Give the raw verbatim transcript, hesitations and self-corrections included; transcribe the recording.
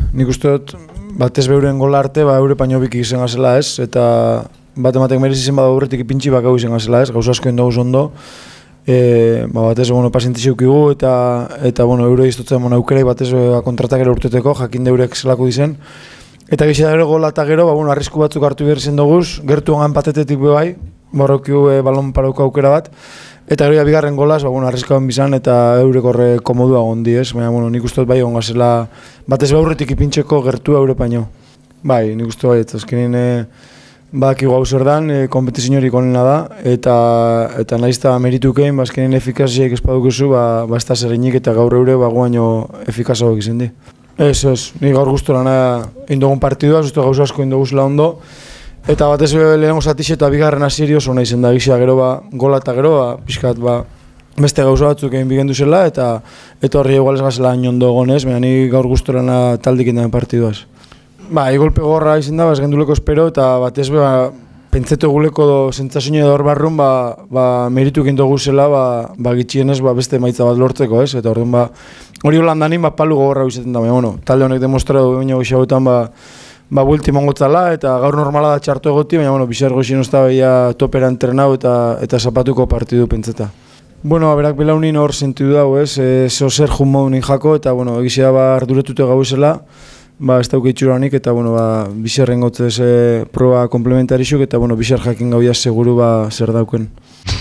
nik uste dut, batez beuren gola arte, ba, eure paino biki izan gazela ez, eta bat ematek merezi zen bada aurretik ipintxi bak hau izan gazela ez, gauza asko indoguz ondo, e, ba, batez, bueno, pazientizio ukigu, eta, eta, bueno, eure iztotzen, bueno, aukerai batez ba, kontratak ere urteteko, jakin deurek zelako dizen, eta gizia da gero gola eta gero, ba, bueno, arrisku batzuk hartu behar zen doguz, gertu hongan patetetik bai, borrokiu e, balon parauko aukera bat, eta gero bigarren golaz, ba, bueno, arriskaban bizan eta eurek horre komodua gondi ez, baina, bueno, nik uste dut bai ongazela batez behurretik ipintxeko gertu eure paino. Bai, nik uste bai, eta azkenin e, badakigu hau zer dan, e, kompetiziorik onena da, eta, eta nahizta meritukein, ba, azkenin efikaziak espadukezu, ba, ba ez da zerreinik eta gaur eure ba, guaino efikazagoak izan di. Ez, ez, nik gaur guztu lana indogun partidua, zuztu gauza asko indoguzela ondo, eta batez lehenengo zatixe eta bigarren hasieri oso nahi zen da gizia gero ba, gola eta gero ba, pixkat ba, beste gauza batzuk egin bigendu zela eta eta horri egual ez gazela hain ondo egonez, baina ni gaur guztorana taldik indamen partiduaz. Ba, golpe gorra izan da, ba, ez genduleko espero eta batez ba, pentsetu eguleko zentzazioa edo hor barrun ba, ba, meritu egindu guzela ba, ba, gitxienez ba, beste maitza bat lortzeko ez, eta orduan ba, hori holan danin ba, palu gogorra izaten da, baina bueno, talde honek demostratu baina gixauetan ba, ba, buelti mongotzala eta gaur normala da txartu egoti, baina bueno, bizar goxin ozta behia topera entrenau eta, eta zapatuko partidu pentseta. Bueno, berak belaunin hor sentidu dago ez, e, zeo zer jun modunin jako eta bueno, egizia ba arduretute gau esela, ba ez dauke itxuranik eta bueno, ba, bizarren gotzez e, proba komplementarixuk eta bueno, bizar jakin gauia seguru ba zer dauken.